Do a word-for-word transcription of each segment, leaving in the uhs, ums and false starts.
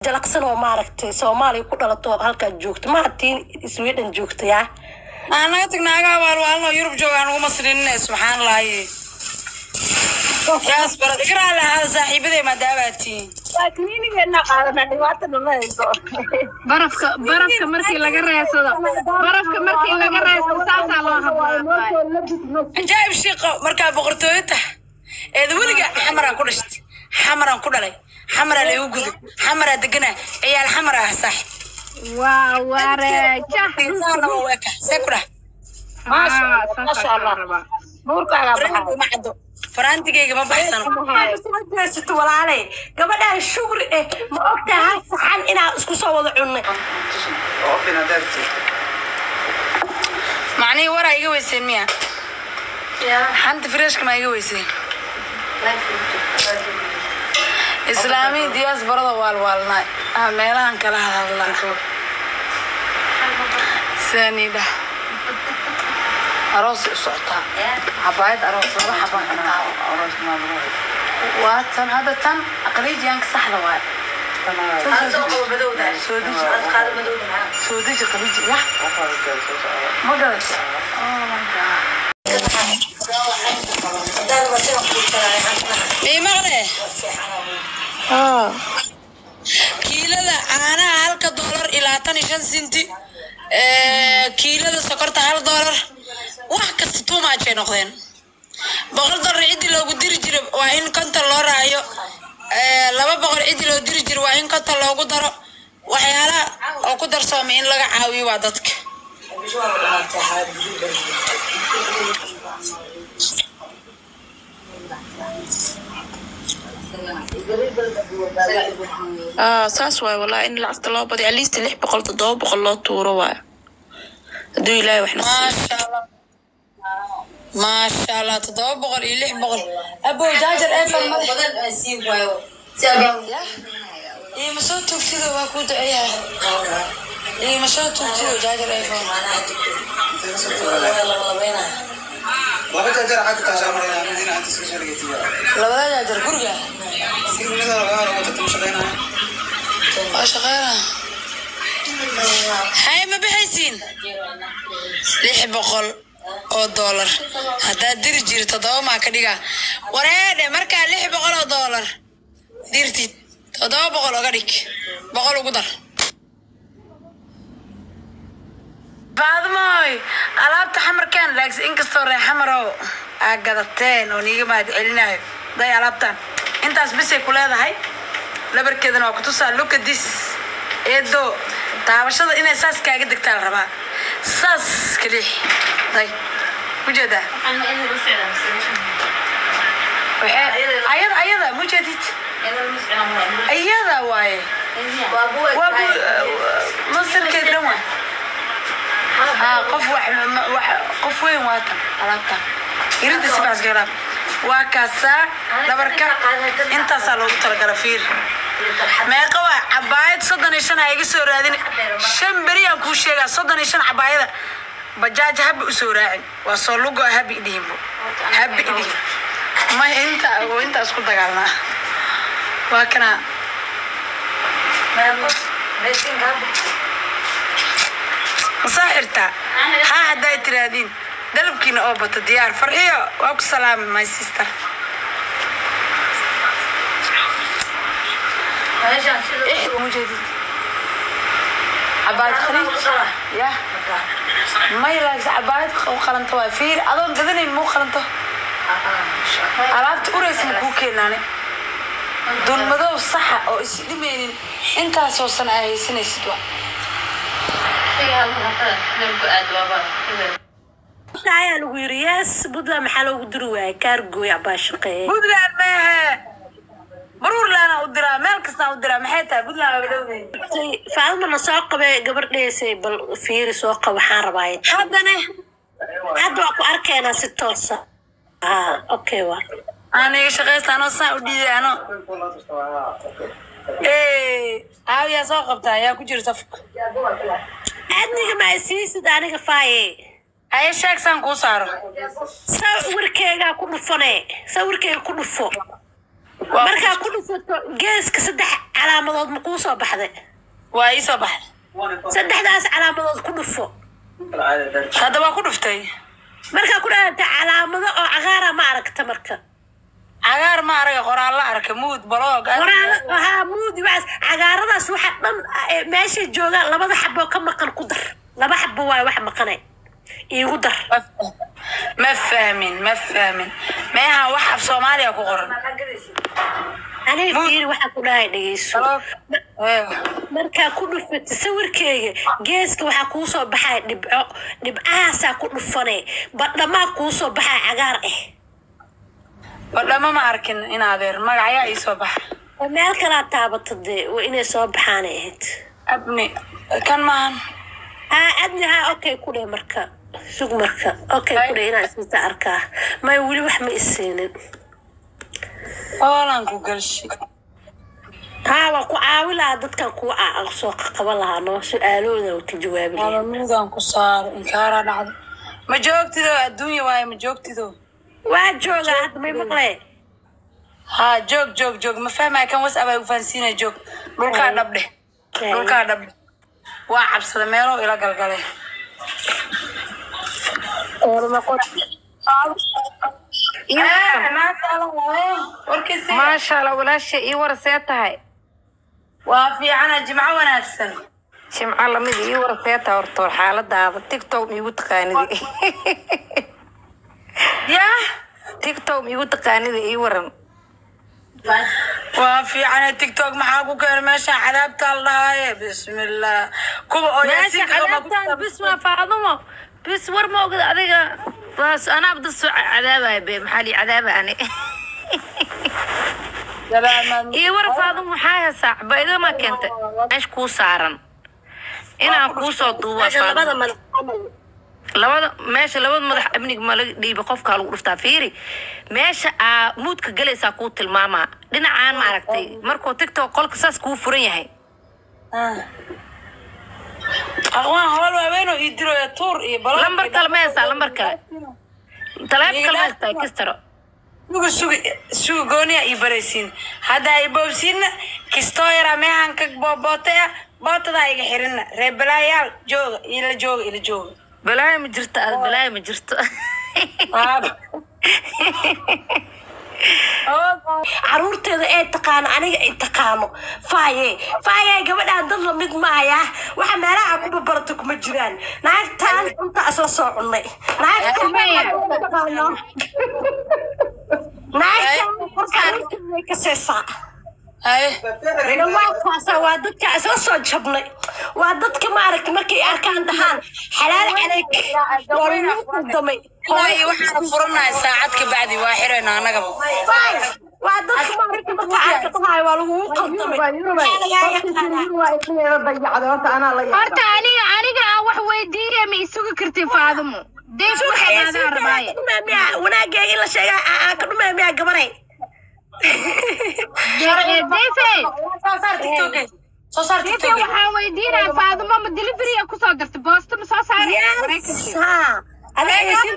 jalaqsan oo maaragtay Soomaaliya ku dhalato halka joogto ma hatiin Sweden joogto yaa ana tagnaaga waalwaalno Yurub joogaan ugu masrinay subxaanallaah yaas barad ikra la hada saaxiibada ma daabatiin laakiinina qaadana dhibaata dhamayso barafka barafka markii laga reesado barafka markii laga reesado saasa loo habaa ajaib shiqo marka boqortooyada ee waliga xamaran ku dhashtay xamaran ku dhalay xamara la ugu gudub xamara degana ciyaal xamara sax waa wareeja insana waa ka sekura ma sha Allah buurkaaga baxay ma cado farantigeyga ma baxsano jeesto walaalay gabadha shugri eh ma ogtahay saxan ina isku soo wada cunay oo binaadati macni wara iga weyseen miya ya xanta fresh kama iga weyseen islaami diyaas barada waalwaalnaa ah meelahan kala hadalna sanida aroos socota habaayad aroos laba xabaan aroos ma lagu waatan hada tan aqliijiyaan ka saxda waay soo badowda soo diji qaad madowda soo diji qaliij ya ma galas oh my god ee maqle ah kiilada caanaha halka dollar ilaa tan iyo shan senti ee kiilada sokorta hal dollar wax kasta tuumaajay noqdeen boqol dollar cidii loogu diri jiray waa in konta loo raaciyo ee laba boqol cidii loo diri jiray waa in konta loogu daro waxyaalaha oo ku darsoomay in laga caawiyo waa dadka اه ساس واي والله ان لعست الله بدي على ليست لح بقول تضوب بقول الله تورو واي دو إلهي وإحنا ما شاء الله ما شاء الله تضوب بقول يلح بقول أبو جاجر أفهم بدل أسيب واي إيه مسوتو كذا وأكود أيها إيه مسوتو كذا جاجر أفهم laba jajar xaq ka shaqeynaa midina inta soo shaqeeyay laba jajar guriga sidoo laga haro wada tan shaqeynaa waa shaqeynaa hay ma bixaysiin lix boqol oo dollar haddaad diri jirto toddoba maa ka dhiga wareedhe markaa lix boqol oo dollar dirtid toddoba boqol oga dhig boqol ugu dar بعضماي علبت حمر كان لاكس إنكستور حمرو أقدرتين ونيجي ما تعلناه ضي علبتان أنت أسبسي كل هذا هاي لبر كذا نوع كتوسع لوك ديس إدو تعبشة إن أساس كأجد دكتور ربع ساس كليه ضي وجده أيضا أيضا مجدد أيضا واي وابو مصر كده وين ها قف واحد قف وين واتن علبتها يريد سبع سجرات وكاسة لبركة انت صاروا ترى ما قوى عبايد صدني شن هيجي سورادين شن بريان كوشيا صدني شن عبايد بجاج هب سورادين وصلوجا هب إيديهم هب إيديهم ما انت وانت اسكت قالنا وكنا ما بس ماشين هب صاحرتا ها هداي ترادين دلبكين او بط ديار فرحيه واك سلام ماي سيستر هاجا ايه موجود عباد خليج يا ما يلاقي عباد وخلنت وافير اظن بدني مو خلنته عرفت اوريس مكو كيناني دون مدو صح او اسدمين انت سو سنه هيسنيسد تعال ويرياس بدلا محلو دروي كارجو يا باشقي بدلا ما مرور لنا ودرا مالك سا ودرا محيتها بدلا بدودي فاهم نساق قبر ديسي بل فير سوق waxaan rabaa hadana hadda ku arkayna si toos ah okay wa aniga shaqeysano saa u diidaano ee aawiya soo qabtaa yaa ku jirta safka aniga ma siisid aniga faaye ay sheegsan ku saaro sawirkeega ku dhufane sawirkeega ku dhufo markaa ku dhufato geeska saddex calaamadood ma kuu soo baxday waa ii soo baxday saddexdaas calaamadood ku dhufo hadda waa ku dhuftay markaa ku dhaata calaamado oo cagaara ma aragta marka cagaar ma araga qoraal la arka muud baloog qoraal haa muud waas cagaaradaas waxa dhan meesha jooga labada xabo ka maqan ku dar laba xabo waa wax maqanay iigu dar ma fahmin ma fahmin meeha wax af Soomaaliya ku qoran aniga fiir waxa ku dhahay dhageyso markaa ku dhufatay sawirkeyga geeska waxa kuu soo baxay dhibco dhibcahaasa ku dhufanay badhamaa kuu soo baxay cagaar ah badhama ma arkin in adeer magaca ii soo baxa meel kala taabatay waa inay soo baxaan ahayd abni kan maahan ها أدنها أوكي كله مركا سوق مركا أوكي كله هنا اسمه أركا ما يقولي واحد من السنين أولاً كوكلشي ها وكو عاول عدد كان كو أقصوق قبلها نو سؤالون وتجواب لي أنا ميدان كسار إنكارا نعد ما جوقتي ذو الدنيا واي ما جوقتي ذو واحد جوق عاد ما يبقى ها جوق جوق جوق ما فاهم كان وسأبا يفنسينا جوق دولكا دبله دولكا دبله waa cabsada meelo ila galgalay ما شاء الله ولا شيء ورثتها وفي عنا جمعة وناسن جمعة لما دي ورثتها ورطول حالة ده تيك توك ميقول تقاني دي يا تيك توك ميقول تقاني دي اي ورن وفي عنا تيك توك محاكو كان ماشي عذاب الله بسم الله كوبا ماشي عذاب بسم الله فاطمة بس ور ما وقت هذا بس أنا بدي السوق عذابها بمحلي عذابها أنا إيه ور فاطمة حاجة صعب إذا ما كنت إيش كوسارن أنا كوسو طوبة فاطمة لبض ماشي لبض مدح ابنك مالك دي بقف كالو رفتا فيري ماشي موت كجلس أكوت الماما لنا عن معركتي مركو تيك توك قل قصص كوفرين هاي آه أخوان هو وينو يدرو يا تور إيه بلا لمبر كلمة لمبر كلمة تلعب كلمة تكسره سوق سوق سوق غونيا يبرسين هذا يبوسين كستويرا مهان كك بوبوتة بوتة يجحرنا ربلايال جوج إلى جوج إلى جوج بلاي مجرت بلاي مجرت caruurteeda ee taqaan aniga ay taqaano faaye faaye gabadha dad la mid maaya waxa meelaha ku barbarto kuma jiraan naagtaan inta asla soo cunay naagtaan naagtaan ka seesa ay waa kaasa waa dadka asla soo jabnay waa dadka ma aragtay markay arkaan dhahaan xalaal calayk waa damay هاي وحنا فرنا ساعات كبعدي واحرنا أنا قبل. وعدك ما رحت بتعرف هاي والله قدمي. أرتا أنا أنا أروح ويديري ميسوق كرتي فاضمو. ديش وحنا هذا رباي. ما بيع ونا جاي إلا شيء أكلوا ما بيع قبري. ديفي. صار تيك توك. صار تيك توك. وحنا ويديري فاضمو مدليفري أكو صادرت بوست مسافر. ها. أنا يصير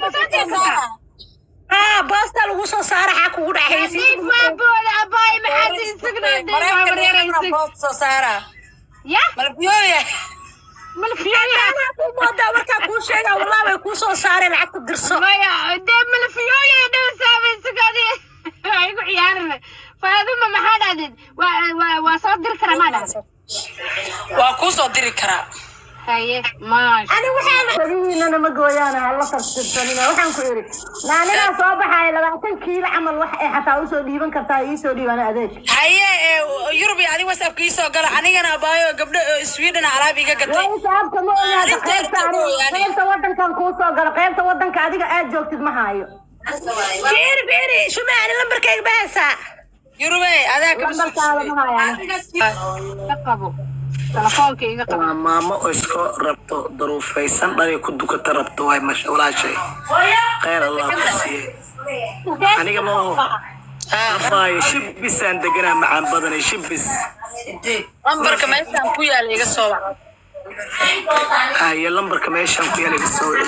ها باستا لو وصل صار حكوا ولا حيصير ما بقول أباي ما حد يسكن ده ما بوست صارا يا ملفيوية ملفيوية ما دا وركا كل شيء والله ما يكون صار صار العقد الدرسة ما يا ده ملفيوية ده سامي سكاني أيقو عيارنا فهذا ما حد عدد و و وصدر كرامات وأكو صدر كرام هاي ماشي أنا وحنا أنا ما قويانا الله تبتدي وحنا كوري لا أنا صباح هاي لبعتين كيل عمل واحد حتى أوصل ديبن كرتا يسوي وأنا أديش هاي يوروبي يعني وساب كيسو قال أنا أنا بايو قبل سويدن عربي قلت وين ساب كم يعني قيمت قيمت ودن كان كوسو قال قيمت ودن كعدي قاعد جوكت معايو بيري بيري شو معنى لمبر كيك باسا يوروبي هذاك لمبر كالا معايا تقبو تلفونك إيجا قبل ماما إسكو ربطو ظروف فيسان بني كدو كتربطو هاي مش ولا شيء خير الله بسيه أنا كمان أباي شبيس عندنا مع بدني شبيس لمبر كمان كويا اللي يقصوا هاي لمبر كمان كويا اللي يقصوا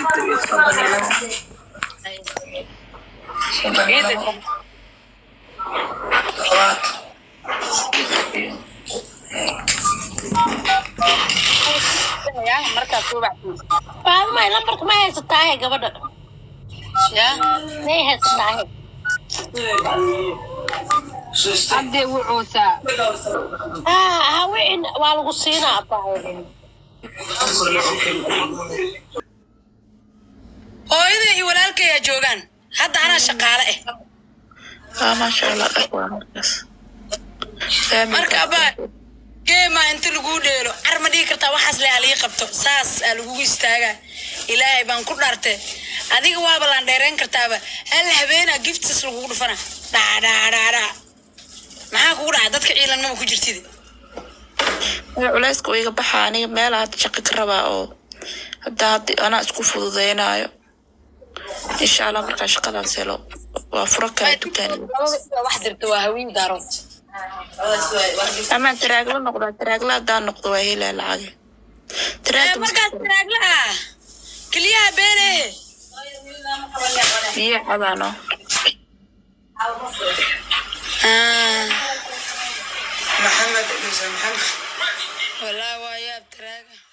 فاطمة لمبرك ما هيستاهي قبل يا ما هيستاهي عبدي وعوسى ها ها وين والغصينا أباهي hooyada iyo walaalkaya joogaan hadda anaa shaqaale ah aa maasha allah dhaqwa markaas marka abaa geema inta lagu dheelo arma dhigi kartaa waxaas le halii qabto saas aa lagugu istaagaa ilaahay baan ku dhaartay adiga waaba laan dheereen kartaaba hal habeena giftis lagugu dhufana dhaadhaadhaadha maxaa kugu dhacay dadka ciilanmama ku jirtid culayska iga baxa aniga meel aad shaqo ka rabaa oo hadda haddi anaa isku fududeynaayo insha allah markaa shaqadaas helo waa furo kale dukaan wax dirta waa haween daarood ama taraagla noqdaa taraagla haddaan noqdo waa helaa lacage taraagla markaas taraagla ah keliyaha beene biyo cabaano محمد محمد والله waa yaab taraaga